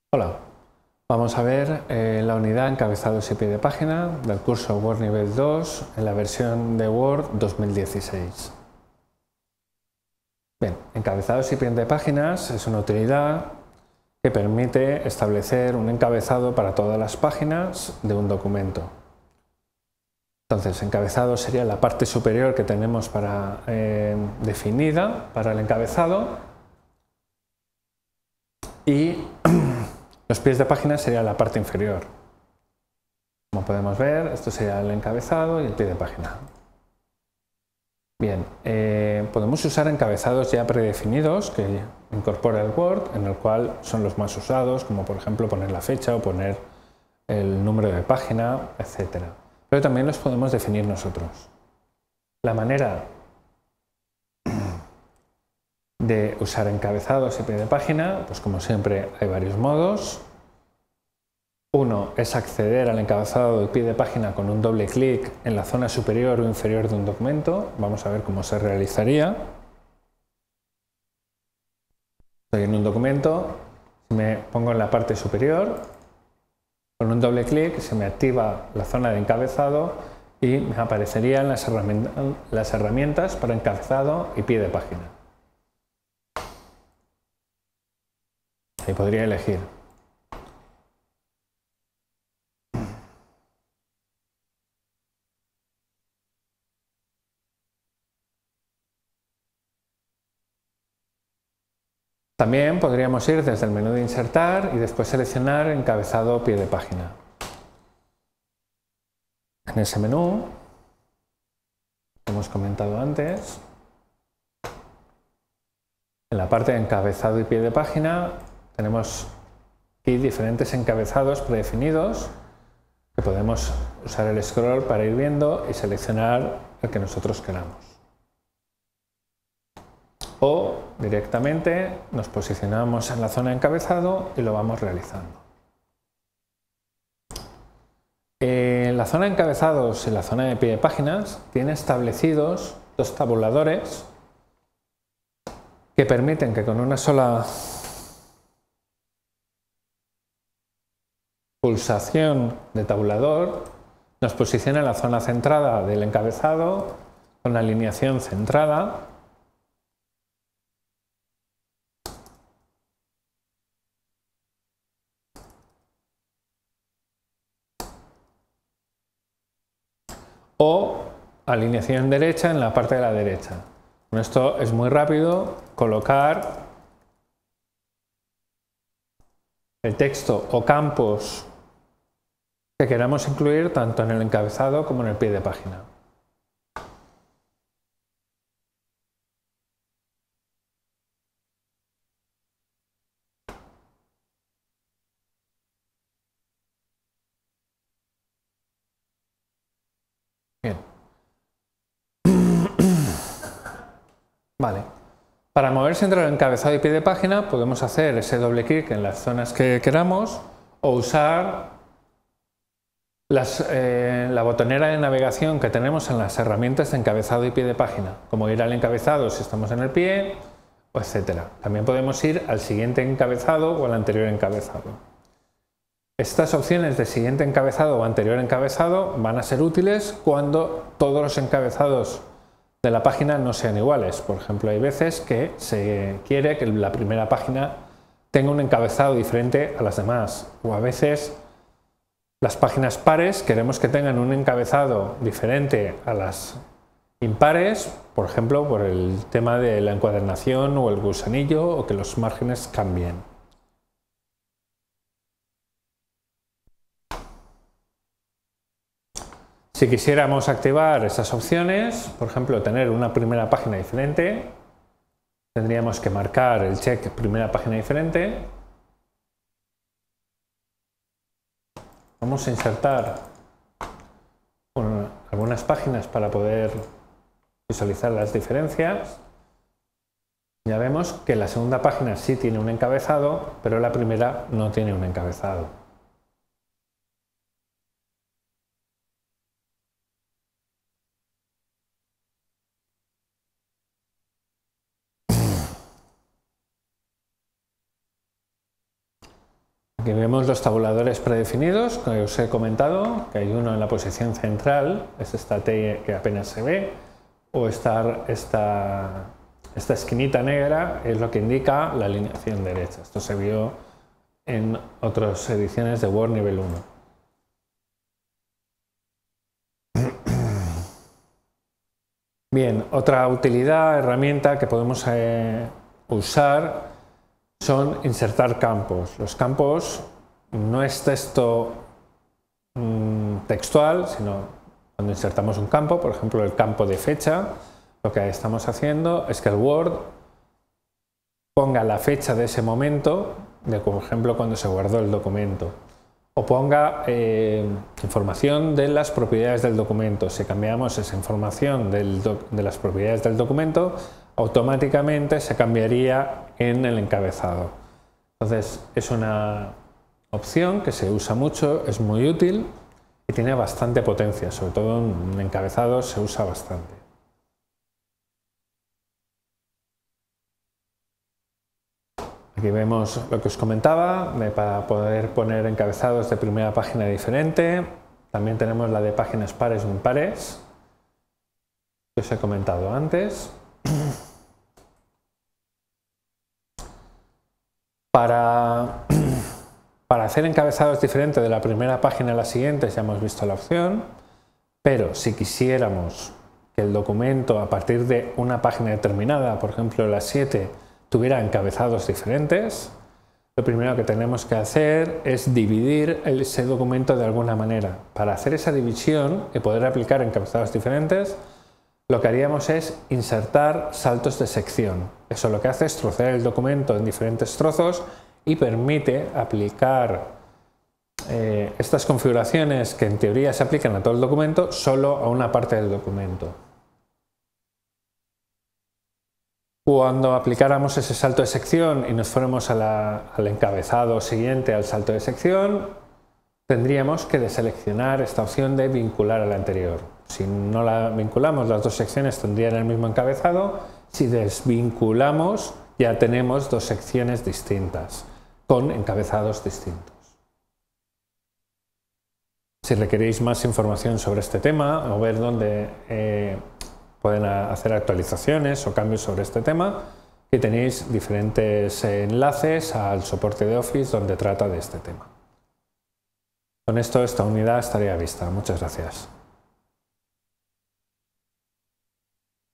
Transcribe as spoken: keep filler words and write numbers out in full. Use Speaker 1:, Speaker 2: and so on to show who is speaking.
Speaker 1: Hola, vamos a ver eh, la unidad encabezados y pie de página del curso Word nivel dos en la versión de Word dos mil dieciséis. Bien, encabezados y pie de páginas es una utilidad que permite establecer un encabezado para todas las páginas de un documento. Entonces, encabezado sería la parte superior que tenemos para, eh, definida para el encabezado, y los pies de página sería la parte inferior. Como podemos ver, esto sería el encabezado y el pie de página. Bien, eh, podemos usar encabezados ya predefinidos que incorpora el Word, en el cual son los más usados, como por ejemplo poner la fecha o poner el número de página, etcétera. Pero también los podemos definir nosotros. La manera de usar encabezados y pie de página, pues como siempre hay varios modos. Uno es acceder al encabezado del pie de página con un doble clic en la zona superior o inferior de un documento. Vamos a ver cómo se realizaría. Estoy en un documento, me pongo en la parte superior, con un doble clic se me activa la zona de encabezado y me aparecerían las herramientas, las herramientas para encabezado y pie de página. Ahí podría elegir. También podríamos ir desde el menú de insertar y después seleccionar encabezado o pie de página. En ese menú, como hemos comentado antes, en la parte de encabezado y pie de página tenemos aquí diferentes encabezados predefinidos que podemos usar el scroll para ir viendo y seleccionar el que nosotros queramos. O directamente nos posicionamos en la zona de encabezado y lo vamos realizando. En la zona de encabezados y la zona de pie de páginas tiene establecidos dos tabuladores que permiten que con una sola pulsación de tabulador nos posicione en la zona centrada del encabezado con la alineación centrada. O alineación derecha en la parte de la derecha. Con esto es muy rápido colocar el texto o campos que queramos incluir tanto en el encabezado como en el pie de página. Bien. Vale. Para moverse entre el encabezado y pie de página podemos hacer ese doble clic en las zonas que queramos o usar las, eh, la botonera de navegación que tenemos en las herramientas de encabezado y pie de página, como ir al encabezado si estamos en el pie, etcétera. También podemos ir al siguiente encabezado o al anterior encabezado. Estas opciones de siguiente encabezado o anterior encabezado van a ser útiles cuando todos los encabezados de la página no sean iguales. Por ejemplo, hay veces que se quiere que la primera página tenga un encabezado diferente a las demás, o a veces las páginas pares queremos que tengan un encabezado diferente a las impares, por ejemplo, por el tema de la encuadernación o el gusanillo, o que los márgenes cambien. Si quisiéramos activar esas opciones, por ejemplo, tener una primera página diferente, tendríamos que marcar el check primera página diferente. Vamos a insertar bueno, algunas páginas para poder visualizar las diferencias. Ya vemos que la segunda página sí tiene un encabezado, pero la primera no tiene un encabezado. Aquí Aquí vemos los tabuladores predefinidos que os he comentado, que hay uno en la posición central, es esta T que apenas se ve, o esta, esta, esta esquinita negra es lo que indica la alineación derecha. Esto se vio en otras ediciones de Word nivel uno. Bien, otra utilidad, herramienta que podemos eh, usar son insertar campos. Los campos no es texto mmm, textual, sino cuando insertamos un campo, por ejemplo el campo de fecha, lo que estamos haciendo es que el Word ponga la fecha de ese momento, de, por ejemplo cuando se guardó el documento, o ponga eh, información de las propiedades del documento. Si cambiamos esa información del de las propiedades del documento, automáticamente se cambiaría en el encabezado. Entonces es una opción que se usa mucho, es muy útil y tiene bastante potencia, sobre todo en encabezados se usa bastante. Aquí vemos lo que os comentaba, para poder poner encabezados de primera página diferente. También tenemos la de páginas pares o impares, que os he comentado antes. Para, para hacer encabezados diferentes de la primera página a la siguiente ya hemos visto la opción, pero si quisiéramos que el documento a partir de una página determinada, por ejemplo la siete, tuviera encabezados diferentes, lo primero que tenemos que hacer es dividir ese documento de alguna manera. Para hacer esa división y poder aplicar encabezados diferentes, lo que haríamos es insertar saltos de sección. Eso lo que hace es trocear el documento en diferentes trozos y permite aplicar eh, estas configuraciones que en teoría se aplican a todo el documento, solo a una parte del documento. Cuando aplicáramos ese salto de sección y nos fuéramos a la, al encabezado siguiente al salto de sección, tendríamos que deseleccionar esta opción de vincular a la anterior. Si no la vinculamos, las dos secciones tendrían el mismo encabezado. Si desvinculamos, ya tenemos dos secciones distintas, con encabezados distintos. Si requeréis más información sobre este tema o ver dónde eh, pueden hacer actualizaciones o cambios sobre este tema, que tenéis diferentes enlaces al soporte de Office donde trata de este tema. Con esto esta unidad estaría vista. Muchas gracias.